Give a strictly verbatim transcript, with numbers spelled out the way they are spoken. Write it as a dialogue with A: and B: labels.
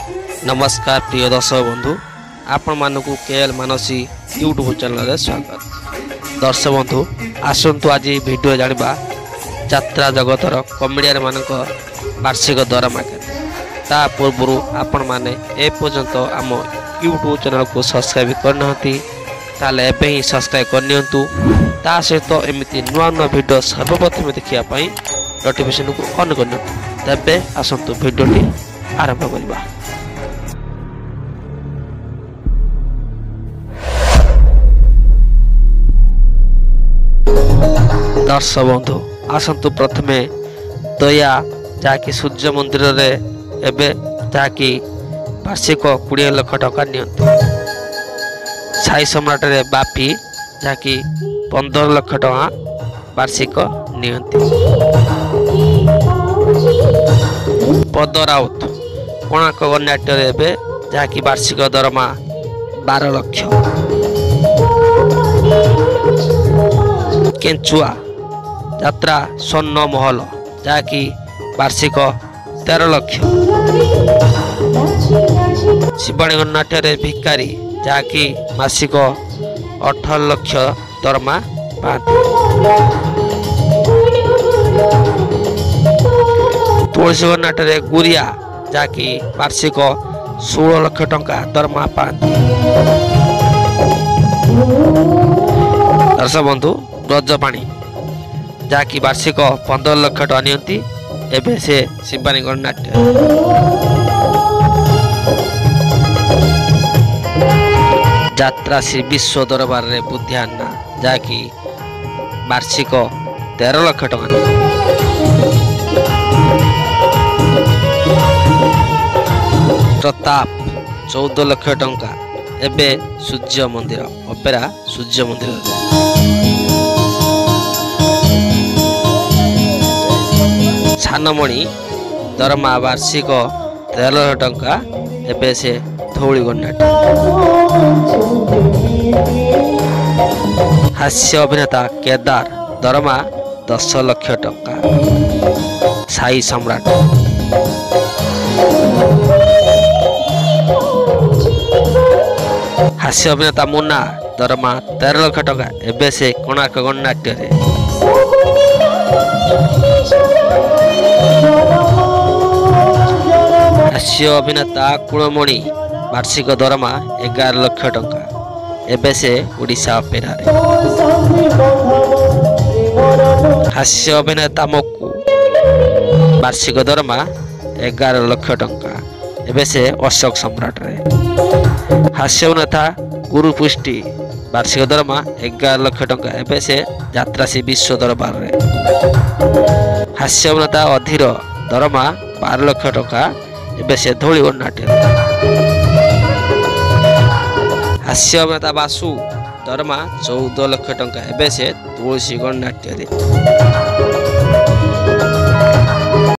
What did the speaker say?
A: नमस्कार प्रिय दर्शक बंधु आपण मानक केएल मानसी यूट्यूब चैनल रे स्वागत। दर्शक बंधु आसंतु आज वीडियो जानिबा यात्रा जगतर कमेडियन मानक वार्षिक दरमा केते। ता पूर्व आपण माने ए पर्यंत आम यूट्यूब चैनल को सब्सक्राइब करनहति ताले एबे ही सब्सक्राइब करनियंतु। ता सहित एमिति नुआ नुआ वीडियो सर्वप्रथम देखिया पई नोटिफिकेशन को ऑन करनियंतु। तबे आसंतु वीडियोटी आरंभ करबा। दर्शक बंधु आसंतु प्रथमे दया जाकि सूर्य मंदिर रे एबे जाकि वार्षिक बीस लाख टका नियंतु। साई सम्राट रे बापी जाकि पंद्रह लाख टका वार्षिक नियंती। पद राउत कोणार्क गणनाट्य रे एबे जाकि वार्षिक दरमा बारह लाख। केंचुआ यात्रा स्वर्ण महल जाकि वार्षिक तेरह लाख। शिवाणी गणनाट्य रे भिकारी जाकि मासिक अठारह लाख दरमा पाती। तुलसी गणनाट्य रे गुरिया जाकि वार्षिक सोलह लाख टंका दरमा पाती। दर्शक बंधु ब्रजपाणी जाकि वार्षिक पंद्रह लाख टका नियंती। एबे से शिवानी गणनाट्य यात्रा श्री विश्व दरबार रे बुद्धियाना जाकि वार्षिक तेरह लाख टका। प्रताप चौदह लाख टंका। एबे सूर्य मंदिर अपेरा सूर्य मंदिर। छानमणि दरमा वार्षिक तेरह लाख टंका। एबे से धौली गणनाट्य। हास्य अभिनेता केदार दरमा दस लाख टंका। साई सम्राट। हास्य अभिनेता मुन्ना दरमा तेरह लाख टंका। एबे से कोणार्क गणनाट्य रे। हास्य अभिनेता कुलमणि वार्षिक दरमा एगार लाख टंका। एबे से ओडिशा अपेरा रे। हास्य अभिनेता मक्कू वार्षिक दरमा एगार लाख टंका। एबे से अशोक सम्राट रे। हास्य अभिनेता गुरु पुष्टि वार्षिक दरमा एगार लाख टंका। एबे से यात्रा श्री विश्व दरबार रे। हास्य अभिनेता अधीर दरमा बारह लाख टंका। एबे से धौली गणनाट्य। हास्य अभिनेता बासु दरमा चौदह लाख टंका। एबे से तुलसी गणनाट्य।